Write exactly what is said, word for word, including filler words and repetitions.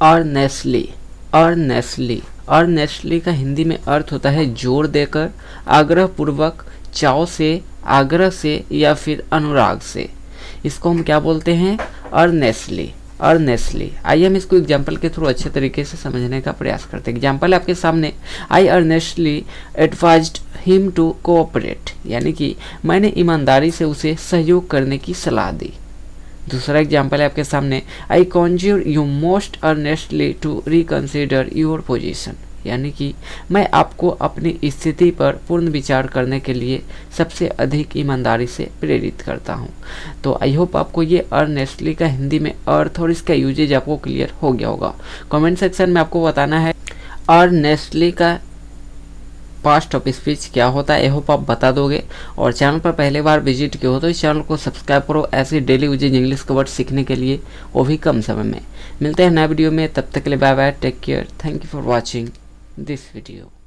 Earnestly, earnestly, earnestly का हिंदी में अर्थ होता है जोर देकर, आग्रहपूर्वक, चाव से, आग्रह से या फिर अनुराग से। इसको हम क्या बोलते हैं? Earnestly, earnestly. आइए हम इसको एग्जाम्पल के थ्रू अच्छे तरीके से समझने का प्रयास करते हैं। एग्जाम्पल आपके सामने, I earnestly advised him to cooperate, यानी कि मैंने ईमानदारी से उसे सहयोग करने की सलाह दी। दूसरा एग्जाम्पल है आपके सामने, I conjure you most earnestly to reconsider your position, यानी कि मैं आपको अपनी स्थिति पर पूर्ण विचार करने के लिए सबसे अधिक ईमानदारी से प्रेरित करता हूं। तो आई होप आपको ये अर्नेस्टली का हिंदी में अर्थ और इसका यूजेज आपको क्लियर हो गया होगा। कमेंट सेक्शन में आपको बताना है अर्नेस्टली का पास्ट ऑफ स्पीच क्या होता है। आई होप आप बता दोगे। और चैनल पर पहले बार विजिट किया हो तो इस चैनल को सब्सक्राइब करो ऐसे डेली यूजेज इंग्लिश के वर्ड सीखने के लिए, वो भी कम समय में। मिलते हैं नए वीडियो में, तब तक के लिए bye bye, take care, thank you for watching this video।